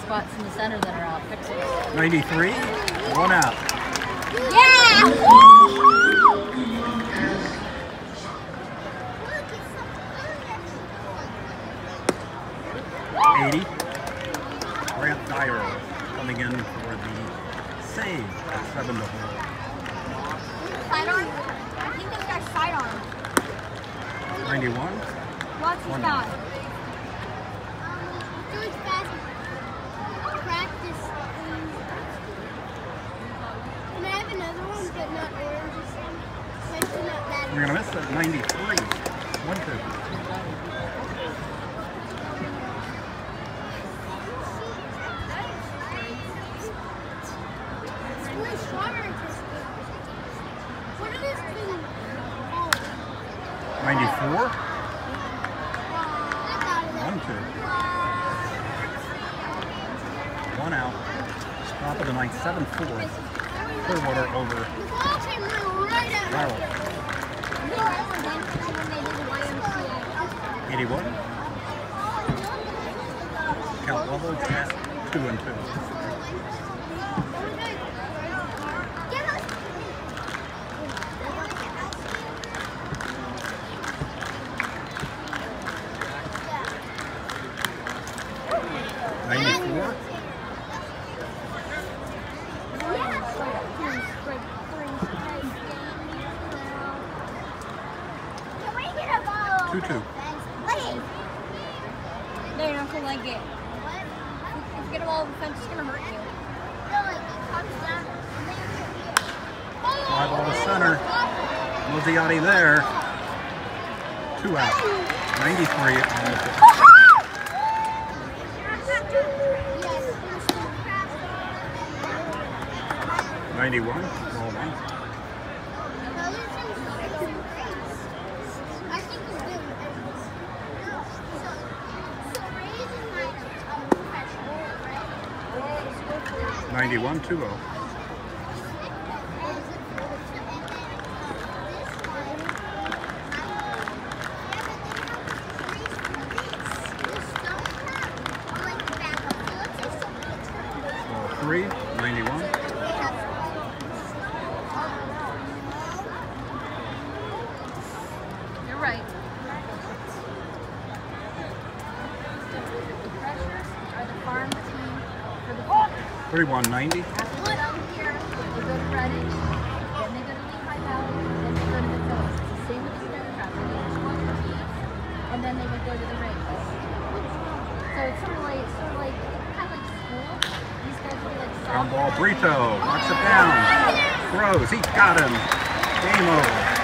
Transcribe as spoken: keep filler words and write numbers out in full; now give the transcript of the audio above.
spots in the center that are out. Fix it. ninety-three, one out. Yeah! eighty. Dyer coming in for the save at seven to four. Sidearm? I think this guy's sidearm. ninety-one. What's his One guy? out. Do it fast. Practice. Can I have another one, but not orange? Especially not that. You're gonna miss at ninety-three. One two. ninety-four. One, two. One out. Top of the ninth, seven four. Clearwater over. Barrel. eighty-one. Count level at two and two. ninety-four. Two two. No, you're not gonna like it. If you get a ball over the fence, it's gonna hurt you. Fly ball to center. Moziotti there. Two out. ninety-three on the pitch. ninety-one. Roll one. ninety-one, two oh. Three, ninety-one. You're right. The pressures are the farm team for the thirty-one, ninety. After they come here, they go to Redding, then they go to Lehigh Valley, then they go to the Phillies. It's the same with the Stone Trap. They get one team, and then they would go to the Rings. So it's sort of like, it's sort of like, kind of like school. These guys would be like Ground ball, Brito. Knocks it down. Throws. He got him. Game over.